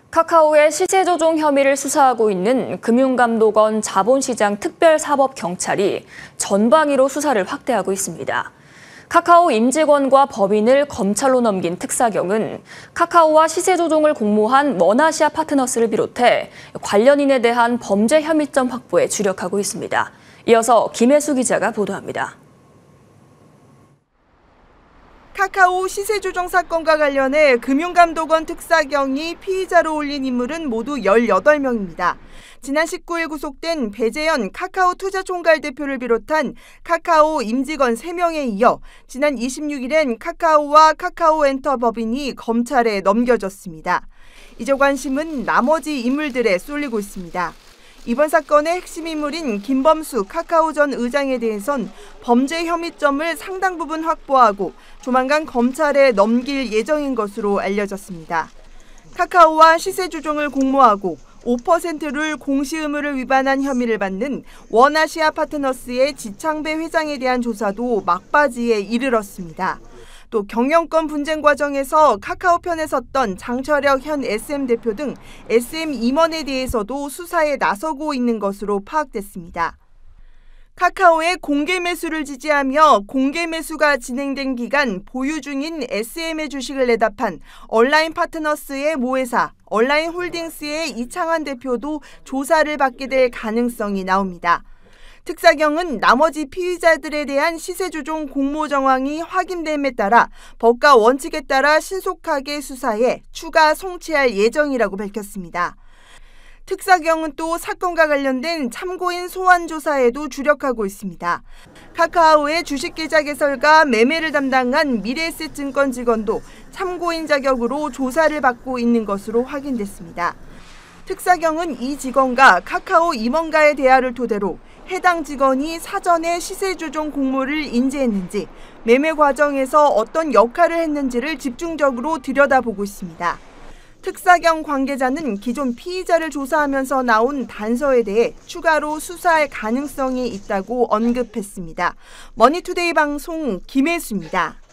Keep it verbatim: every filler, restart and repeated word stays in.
카카오의 시세 조종 혐의를 수사하고 있는 금융감독원 자본시장 특별사법경찰이 전방위로 수사를 확대하고 있습니다. 카카오 임직원과 법인을 검찰로 넘긴 특사경은 카카오와 시세 조종을 공모한 원아시아 파트너스를 비롯해 관련인에 대한 범죄 혐의점 확보에 주력하고 있습니다. 이어서 김혜수 기자가 보도합니다. 카카오 시세 조정 사건과 관련해 금융감독원 특사경이 피의자로 올린 인물은 모두 열여덟 명입니다. 지난 십구 일 구속된 배재현 카카오 투자총괄 대표를 비롯한 카카오 임직원 세 명에 이어 지난 이십육 일엔 카카오와 카카오엔터 법인이 검찰에 넘겨졌습니다. 이제 관심은 나머지 인물들에 쏠리고 있습니다. 이번 사건의 핵심 인물인 김범수 카카오 전 의장에 대해선 범죄 혐의점을 상당 부분 확보하고 조만간 검찰에 넘길 예정인 것으로 알려졌습니다. 카카오와 시세 조종을 공모하고 오 퍼센트를 공시의무를 위반한 혐의를 받는 원아시아 파트너스의 지창배 회장에 대한 조사도 막바지에 이르렀습니다. 또 경영권 분쟁 과정에서 카카오 편에 섰던 장철혁 현 에스엠 대표 등 에스엠 임원에 대해서도 수사에 나서고 있는 것으로 파악됐습니다. 카카오의 공개 매수를 지지하며 공개 매수가 진행된 기간 보유 중인 에스엠의 주식을 내다판 얼라인 파트너스의 모회사 얼라인 홀딩스의 이창환 대표도 조사를 받게 될 가능성이 나옵니다. 특사경은 나머지 피의자들에 대한 시세 조종 공모 정황이 확인됨에 따라 법과 원칙에 따라 신속하게 수사해 추가 송치할 예정이라고 밝혔습니다. 특사경은 또 사건과 관련된 참고인 소환 조사에도 주력하고 있습니다. 카카오의 주식 계좌 개설과 매매를 담당한 미래에셋증권 직원도 참고인 자격으로 조사를 받고 있는 것으로 확인됐습니다. 특사경은 이 직원과 카카오 임원과의 대화를 토대로 해당 직원이 사전에 시세 조종 공모를 인지했는지, 매매 과정에서 어떤 역할을 했는지를 집중적으로 들여다보고 있습니다. 특사경 관계자는 기존 피의자를 조사하면서 나온 단서에 대해 추가로 수사할 가능성이 있다고 언급했습니다. 머니투데이 방송 김혜수입니다.